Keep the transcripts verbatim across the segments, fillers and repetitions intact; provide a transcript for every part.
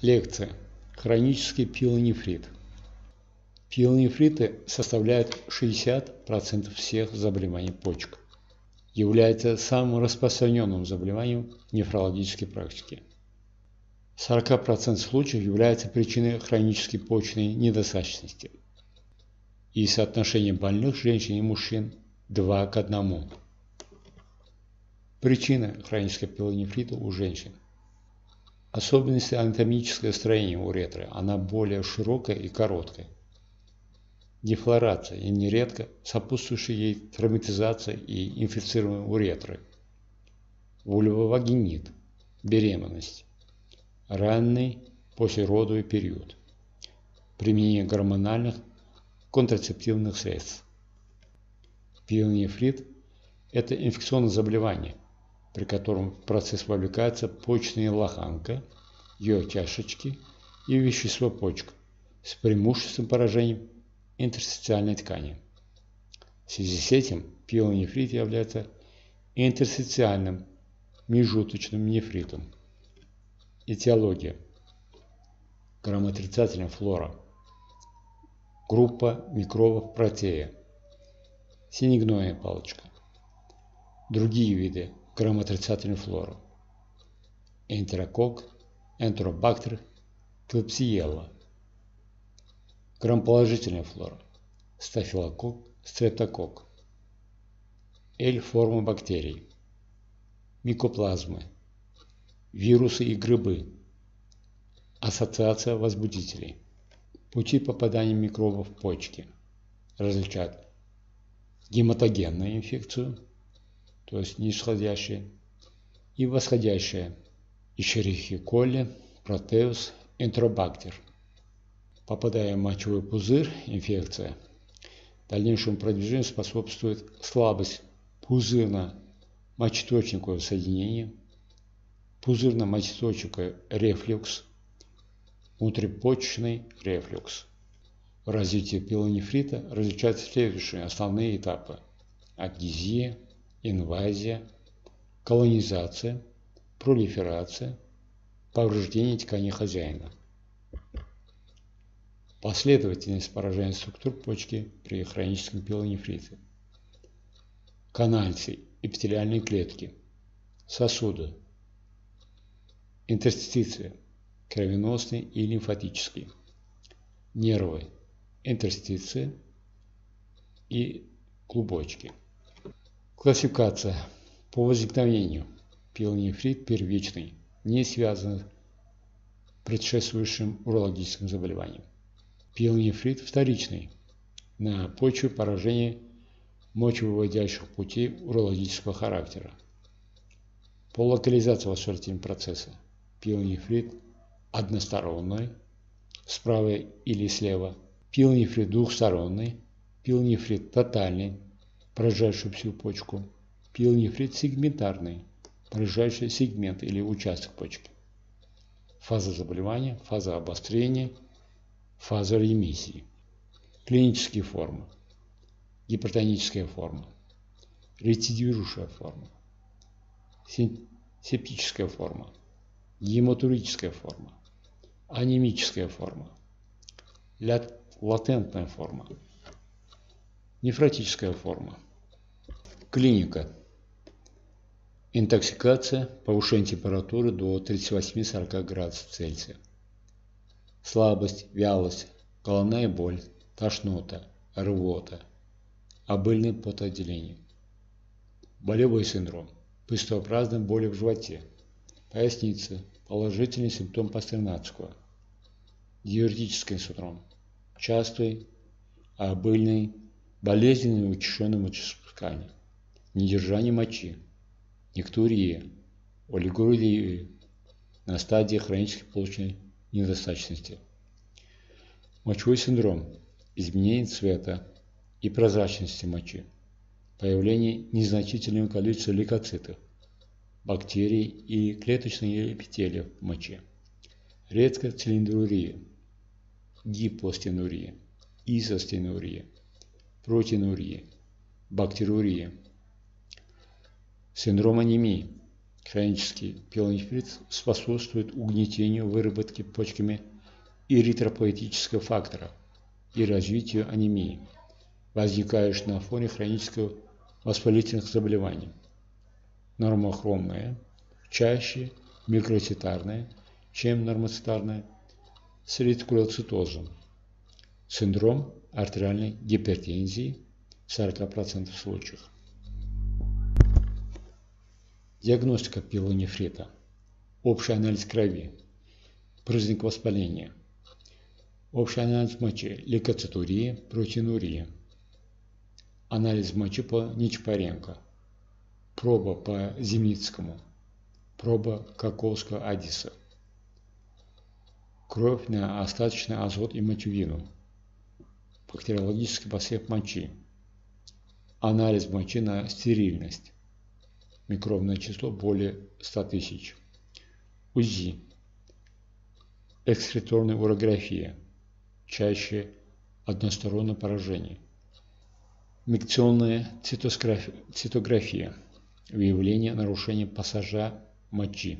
Лекция. Хронический пиелонефрит. Пиелонефриты составляют шестьдесят процентов всех заболеваний почек. Является самым распространенным заболеванием в нефрологической практике. сорок процентов случаев является причиной хронической почечной недостаточности. И соотношение больных женщин и мужчин два к одному. Причина хронического пиелонефрита у женщин. Особенности анатомического строения уретры. Она более широкая и короткая. Дефлорация и нередко сопутствующая ей травматизация и инфицирование уретры. Вульвовагинит. Беременность. Ранний послеродовый период. Применение гормональных контрацептивных средств. Пиелонефрит – это инфекционное заболевание, при котором в процесс вовлекается почечная лоханка, ее чашечки и вещество почек с преимуществом поражения интерстициальной ткани. В связи с этим пиелонефрит является интерстициальным межуточным нефритом. Этиология. Грамотрицательная флора. Группа микробов протея. Синегнойная палочка. Другие виды грамотрицательной флоры. Энтерококк, энтеробактер, клепсиелла. Грамположительная флора. Стафилококк, стрептококк. L-форма бактерий. Микоплазмы. Вирусы и грибы. Ассоциация возбудителей. Пути попадания микробов в почки различают гематогенную инфекцию, то есть нисходящая, и восходящая, Escherichia coli, Proteus, энтеробактер. Попадая в мочевой пузырь, инфекция, дальнейшему продвижению способствует слабость пузырно-мочеточникового соединения, пузырно-мочеточниковый рефлюкс, внутрипочечный рефлюкс. В развитии пиелонефрита различаются следующие основные этапы: адгезия, инвазия, колонизация, пролиферация, повреждение ткани хозяина. Последовательность поражения структур почки при хроническом пиелонефрите. Канальцы, эпителиальные клетки, сосуды, интерстиции, кровеносные и лимфатические, нервы, интерстиции и клубочки. Классификация. По возникновению. Пиелонефрит первичный, не связан с предшествующим урологическим заболеванием. Пиелонефрит вторичный, на почве поражения мочевыводящих путей урологического характера. По локализации воспалительного процесса. Пиелонефрит односторонний, справа или слева. Пиелонефрит двухсторонний. Пиелонефрит тотальный, поражающий всю почку. Пиелонефрит сегментарный, поражающий сегмент или участок почки. Фаза заболевания, фаза обострения, фаза ремиссии. Клинические формы. Гипертоническая форма. Рецидивирующая форма. Септическая форма. Гематурическая форма. Анемическая форма. Латентная форма. Нефротическая форма. Клиника. Интоксикация, повышение температуры до тридцати восьми — сорока градусов Цельсия. Слабость, вялость, головная боль, тошнота, рвота, обильное потоотделение. Болевой синдром. Приступообразная боль в животе. Поясница. Положительный симптом Пастернацкого. Диуретический синдром. Частый, обильный, болезненный и учащенный мочеиспускание. Недержание мочи. Нектурия. Олигурия на стадии хронической почечной недостаточности. Мочевой синдром. Изменение цвета и прозрачности мочи. Появление незначительного количества лейкоцитов, бактерий и клеточных эпителиев в моче. Редкая цилиндрурия, гипостенурия, изостенурия, протеинурия, бактериурия. Синдром анемии. Хронический пилонефрит способствует угнетению выработки почками эритропоэтического фактора и развитию анемии, возникающей на фоне хронического воспалительных заболеваний. Нормохромная, чаще микроцитарная, чем нормоцитарная, с ретикулоцитозом. Синдром артериальной гипертензии в сорока процентах случаев. Диагностика пилонефрита. Общий анализ крови. Признак воспаления. Общий анализ мочи. Лейкоцитурия, протеинурия. Анализ мочи по Нечапаренко. Проба по Зимницкому. Проба Каковского Аддиса. Кровь на остаточный азот и мочевину. Бактериологический посев мочи. Анализ мочи на стерильность. Микробное число более ста тысяч. УЗИ. Экскреторная урография. Чаще одностороннее поражение. Микционная цитография. Выявление нарушения пассажа мочи.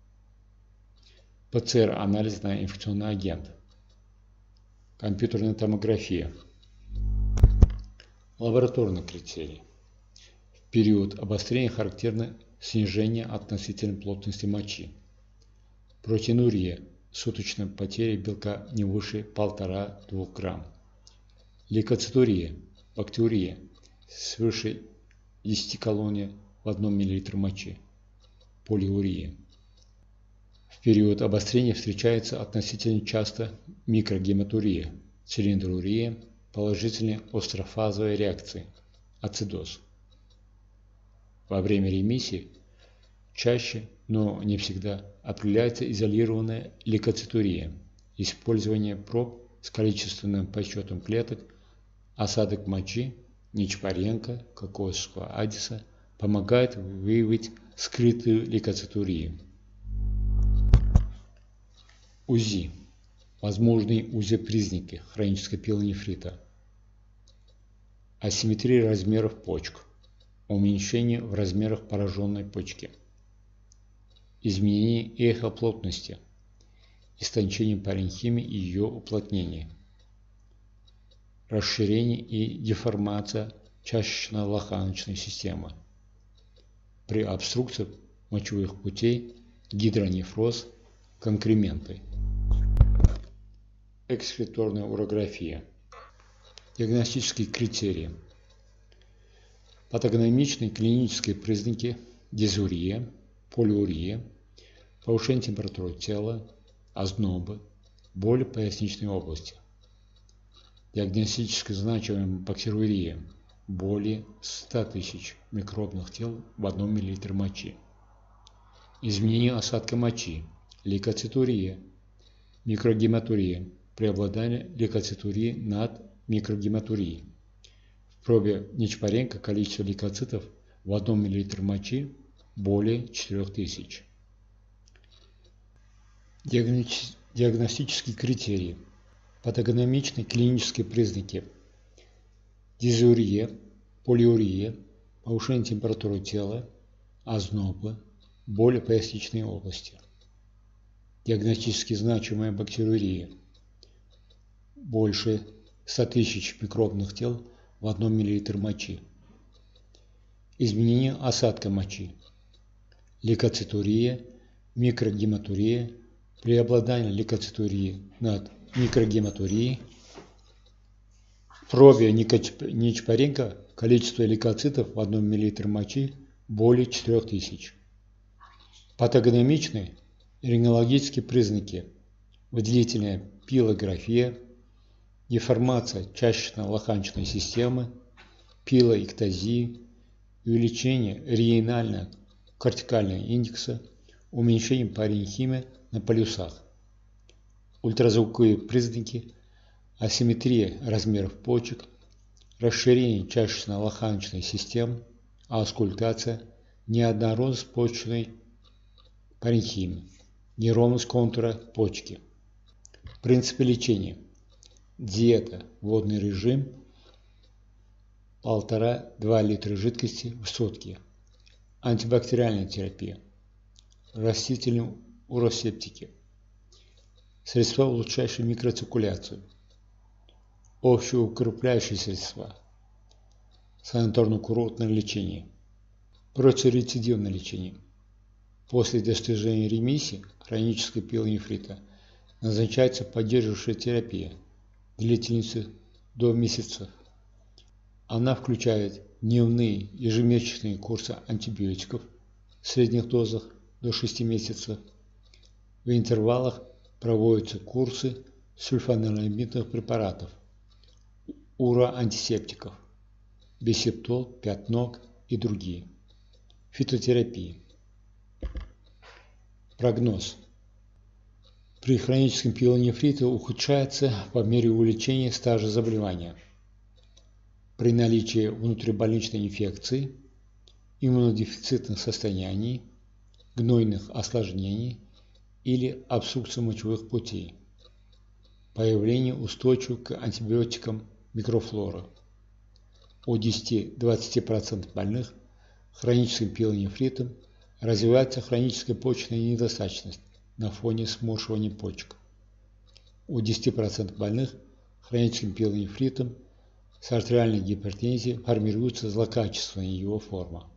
ПЦР-анализ на инфекционный агент. Компьютерная томография. Лабораторный критерий. В период обострения характерно снижение относительной плотности мочи. Протеинурия. Суточная потеря белка не выше полутора-двух грамм. Лейкоцитурия. Бактерия. Свыше десяти колоний в одном миллилитре мочи. Полиурия. В период обострения встречается относительно часто микрогематурия, цилиндрурия, положительные острофазовые реакции, ацидоз. Во время ремиссии чаще, но не всегда, определяется изолированная лейкоцитурия, использование проб с количественным подсчетом клеток, осадок мочи, Нечапаренко, Каковского Аддиса помогает выявить скрытую лейкоцитурию. УЗИ. Возможные УЗИ-признаки хронического пилонефрита. Асимметрия размеров почек. Уменьшение в размерах пораженной почки. Изменение эхоплотности. Истончение паренхимы и ее уплотнение. Расширение и деформация чашечно-лоханочной системы. При обструкции мочевых путей гидронефроз, конкременты. Экскреторная урография. Диагностические критерии. Патогномичные клинические признаки: дизурия, полиурия, повышение температуры тела, ознобы, боли в поясничной области. Диагностически значимая бактериурия. Более ста тысяч микробных тел в одном миллилитре мочи. Изменение осадка мочи. Лейкоцитурия. Микрогематурия. Преобладание лейкоцитурии над микрогематурией. В пробе Нечапаренко количество лейкоцитов в одном миллилитре мочи более четырёх тысяч. Диагностические критерии. Патогномичные клинические признаки: дизурия, полиурия, повышение температуры тела, ознобы, боли в поясничной области. Диагностически значимая бактериурия. Больше ста тысяч микробных тел в одном миллилитре мочи. Изменение осадка мочи. Лейкоцитурия, микрогематурия, преобладание лейкоцитурии над микрогематурией. В пробе Нечапаренко количество лейкоцитов в одном миллилитре мочи более четырёх тысяч. Патогномичные рентгенологические признаки: выделительная пилография, деформация чашечно-лоханочной системы, пилоэктазия, увеличение ренально-кортикального индекса, уменьшение паренхимы на полюсах. Ультразвуковые признаки: асимметрия размеров почек, расширение чашечно-лоханочной системы, аускультация, неоднородность почечной паренхимы, неровность контура почки. Принципы лечения: диета, водный режим, полтора-два литра жидкости в сутки. Антибактериальная терапия. растительные уросептики, средства, улучшающие микроциркуляцию, общеукрепляющие средства, санаторно-курортное лечение, противорецидивное лечение. После достижения ремиссии хронического пиелонефрита назначается поддерживающая терапия длительностью до месяцев. Она включает дневные ежемесячные курсы антибиотиков в средних дозах до шести месяцев. В интервалах проводятся курсы сульфаниламидных препаратов, уроантисептиков, бисептол, пятног и другие. Фитотерапия. Прогноз. При хроническом пиелонефрите ухудшается по мере увеличения стажа заболевания. При наличии внутрибольничной инфекции, иммунодефицитных состояний, гнойных осложнений или обструкции мочевых путей, появление устойчивой к антибиотикам микрофлоры. У десяти-двадцати процентов больных хроническим пиелонефритом развивается хроническая почечная недостаточность на фоне сморщивания почек. У десяти процентов больных хроническим пиелонефритом с артериальной гипертензией формируется злокачественная его форма.